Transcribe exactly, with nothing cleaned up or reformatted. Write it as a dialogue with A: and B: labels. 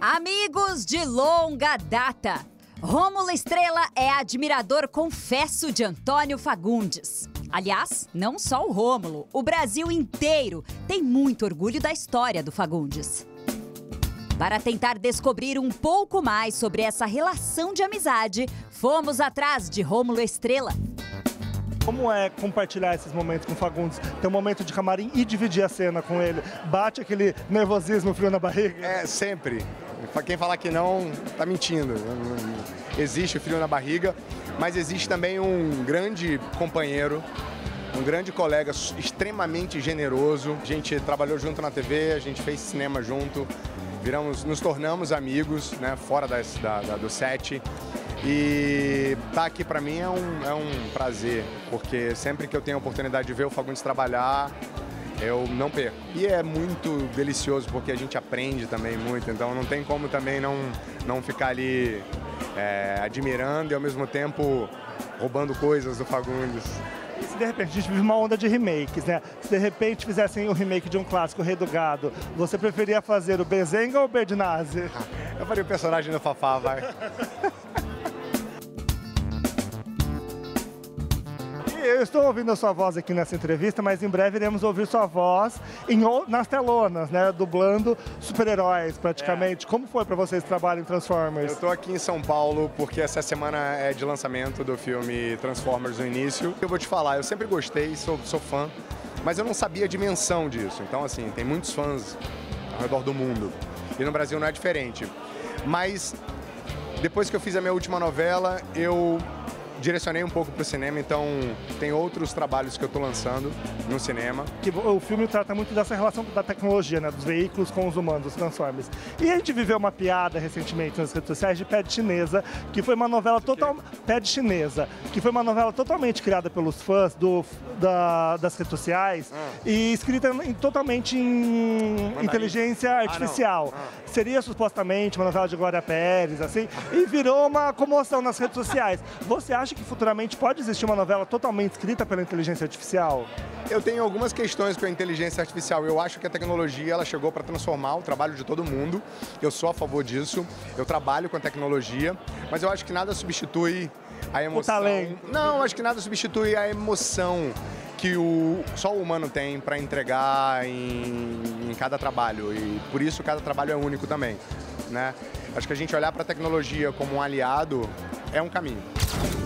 A: Amigos de longa data, Rômulo Estrela é admirador, confesso, de Antônio Fagundes. Aliás, não só o Rômulo, o Brasil inteiro tem muito orgulho da história do Fagundes. Para tentar descobrir um pouco mais sobre essa relação de amizade, fomos atrás de Rômulo Estrela.
B: Como é compartilhar esses momentos com o Fagundes? Ter um momento de camarim e dividir a cena com ele? Bate aquele nervosismo, frio na barriga?
C: É, sempre. Quem falar que não, tá mentindo. Existe o frio na barriga, mas existe também um grande companheiro, um grande colega extremamente generoso. A gente trabalhou junto na T V, a gente fez cinema junto, viramos, nos tornamos amigos, né, fora das, da, da, do set. E estar aqui para mim é um, é um prazer, porque sempre que eu tenho a oportunidade de ver o Fagundes trabalhar, eu não perco. E é muito delicioso, porque a gente aprende também muito, então não tem como também não, não ficar ali é, admirando e ao mesmo tempo roubando coisas do Fagundes.
B: E se de repente a gente vive uma onda de remakes, né? Se de repente fizessem o remake de um clássico, o Rei do Gado, você preferia fazer o Benzenga ou o Berdinazzi?
C: Eu faria o personagem do Fafá, vai.
B: Eu estou ouvindo a sua voz aqui nessa entrevista, mas em breve iremos ouvir sua voz em, nas telonas, né? Dublando super-heróis, praticamente. É. Como foi para você esse trabalho em Transformers?
C: Eu estou aqui em São Paulo porque essa semana é de lançamento do filme Transformers no início. Eu vou te falar, eu sempre gostei, sou, sou fã, mas eu não sabia a dimensão disso. Então, assim, tem muitos fãs ao redor do mundo. E no Brasil não é diferente. Mas, depois que eu fiz a minha última novela, eu direcionei um pouco para o cinema, então tem outros trabalhos que eu estou lançando no cinema.
B: Que o filme trata muito dessa relação da tecnologia, né, dos veículos com os humanos, os Transformers. E a gente viveu uma piada recentemente nas redes sociais de Pé de Chinesa, que foi uma novela total... Pé de Chinesa, que foi uma novela totalmente criada pelos fãs do, da, das redes sociais ah. e escrita em, totalmente em Mandarim. inteligência artificial. Ah, ah. Seria supostamente uma novela de Glória Pérez, assim, e virou uma comoção nas redes sociais. Você acha que futuramente pode existir uma novela totalmente escrita pela inteligência artificial?
C: Eu tenho algumas questões com a inteligência artificial. Eu acho que a tecnologia ela chegou para transformar o trabalho de todo mundo. Eu sou a favor disso. Eu trabalho com a tecnologia, mas eu acho que nada substitui a emoção.
B: O talento.
C: Não, acho que nada substitui a emoção que o, só o humano tem para entregar em, em cada trabalho. E por isso cada trabalho é único também, né? Acho que a gente olhar para a tecnologia como um aliado é um caminho.